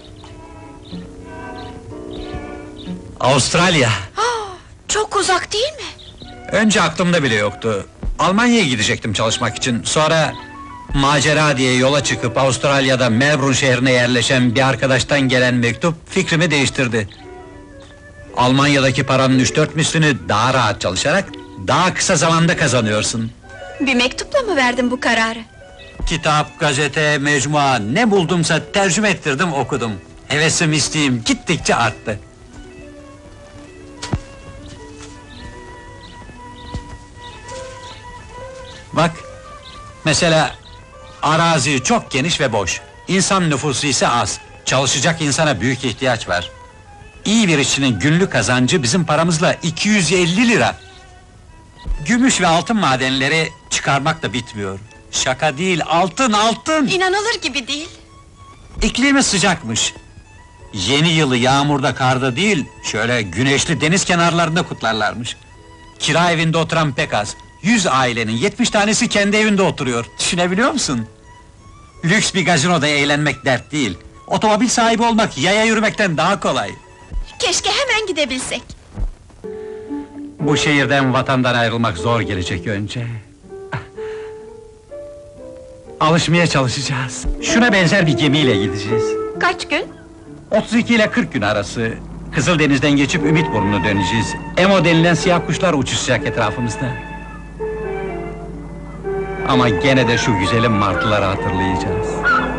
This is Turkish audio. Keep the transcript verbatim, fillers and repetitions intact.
Avustralya. Ah, çok uzak değil mi? Önce aklımda bile yoktu. Almanya'ya gidecektim çalışmak için. Sonra macera diye yola çıkıp Avustralya'da Melbourne şehrine yerleşen bir arkadaştan gelen mektup fikrimi değiştirdi. Almanya'daki paranın üç dört mislini daha rahat çalışarak daha kısa zamanda kazanıyorsun. Bir mektupla mı verdin bu kararı? Kitap, gazete, mecmua ne buldumsa tercüme ettirdim, okudum. Hevesim, isteğim gittikçe arttı. Bak, mesela arazi çok geniş ve boş. İnsan nüfusu ise az. Çalışacak insana büyük ihtiyaç var. İyi bir işçinin günlük kazancı bizim paramızla iki yüz elli lira. Gümüş ve altın madenleri çıkarmak da bitmiyor. Şaka değil, altın, altın! İnanılır gibi değil. İklimi sıcakmış. Yeni yılı yağmurda, karda değil, şöyle güneşli deniz kenarlarında kutlarlarmış. Kira evinde oturan pek az. Yüz ailenin yetmiş tanesi kendi evinde oturuyor. Düşünebiliyor musun? Lüks bir gazinoda eğlenmek dert değil. Otomobil sahibi olmak yaya yürümekten daha kolay. Keşke hemen gidebilsek. Bu şehirden, vatandan ayrılmak zor gelecek önce. Alışmaya çalışacağız. Şuna benzer bir gemiyle gideceğiz. Kaç gün? otuz iki ile kırk gün arası. Kızıldeniz'den geçip Ümitburnu'na döneceğiz. Emo denilen siyah kuşlar uçuşacak etrafımızda. Ama gene de şu güzelim martıları hatırlayacağız.